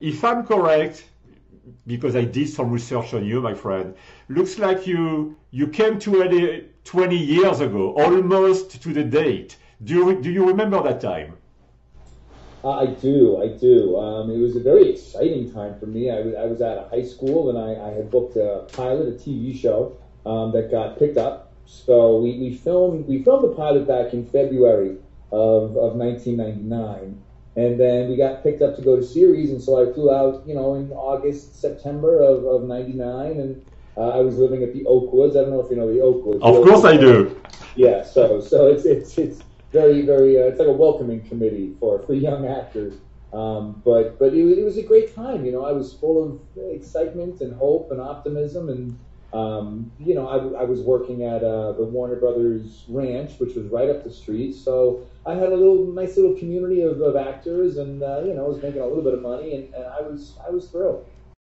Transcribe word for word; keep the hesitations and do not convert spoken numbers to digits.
if I'm correct, because I did some research on you, my friend, looks like you you came to L A twenty years ago, almost to the date. Do you do you remember that time? Uh, I do, I do. Um, it was a very exciting time for me. I was, I was out of high school and I, I had booked a pilot, a T V show um, that got picked up. So we, we filmed we filmed the pilot back in February of, of nineteen ninety-nine, and then we got picked up to go to series. And so I flew out, you know, in August, September of, of ninety-nine, and uh, I was living at the Oakwoods. I don't know if you know the Oakwoods. Of the course Oakwoods. I do. Yeah, so so it's it's it's very very uh, it's like a welcoming committee for for young actors. Um, but but it, it was a great time. You know, I was full of excitement and hope and optimism, and um, you know, I, I was working at uh, the Warner Brothers Ranch, which was right up the street. So I had a little nice little community of, of actors, and uh, you know, I was making a little bit of money, and, and I was I was thrilled.